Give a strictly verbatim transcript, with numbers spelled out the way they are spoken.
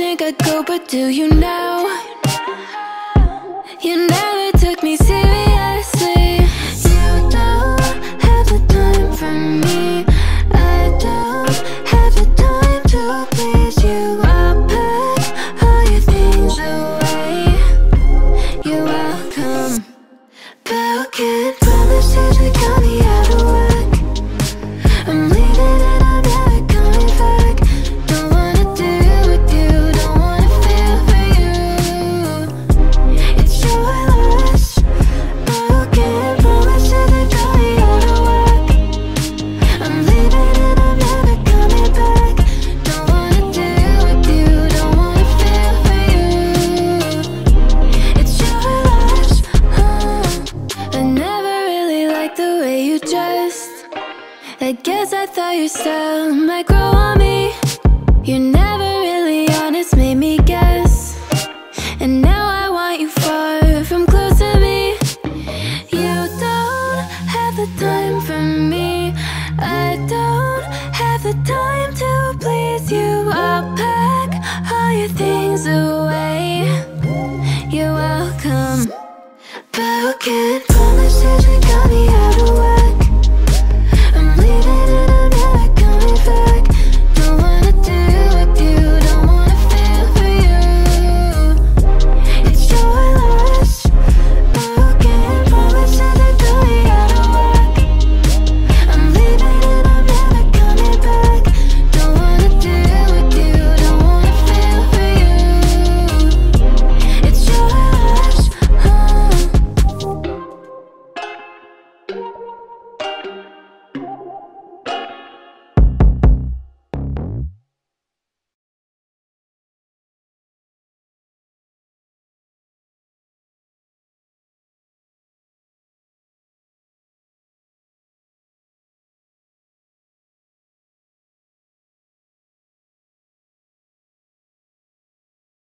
think I'd go, but do you now? You never took me seriously. You don't have the time for me. I don't have the time to please you. I'll pack all your things away. You're welcome. Broken promises that got me out of work. I'm leaving and I'm never coming back. Don't wanna deal with you, don't wanna feel for you. It's your loss. Broken promises that got me out of work. I'm leaving and I'm never coming back. Don't wanna deal with you, don't wanna feel for you. It's your loss. uh, I never really liked the way you dressed. I guess I thought your style might grow on me. You never